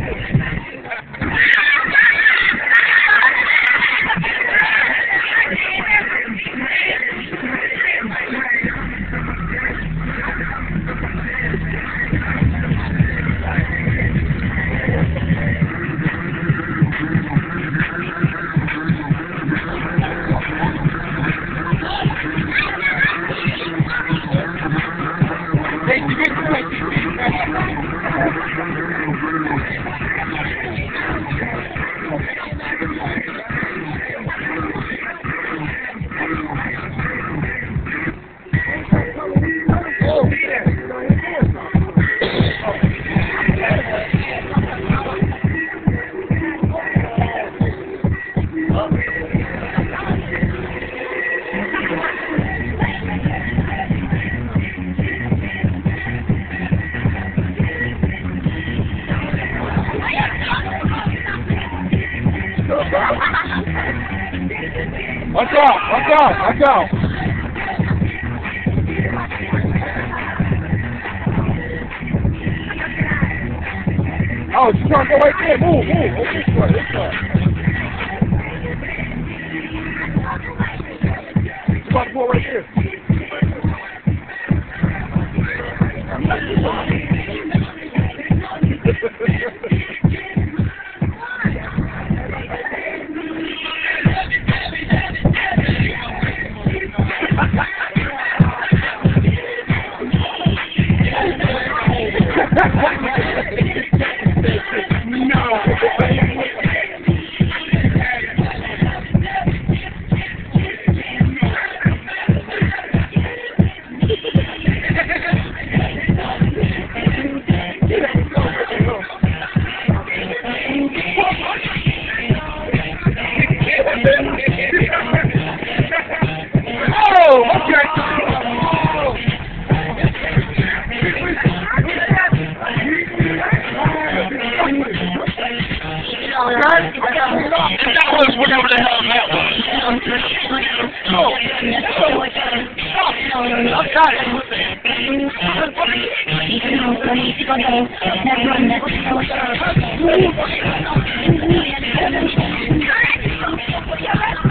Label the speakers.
Speaker 1: Watch out! Watch out! Watch out! Oh, she's trying to go right there. Move, move. Oh, this way, this way. She's about to go right there.
Speaker 2: That was whatever the hell that was.
Speaker 3: I got it.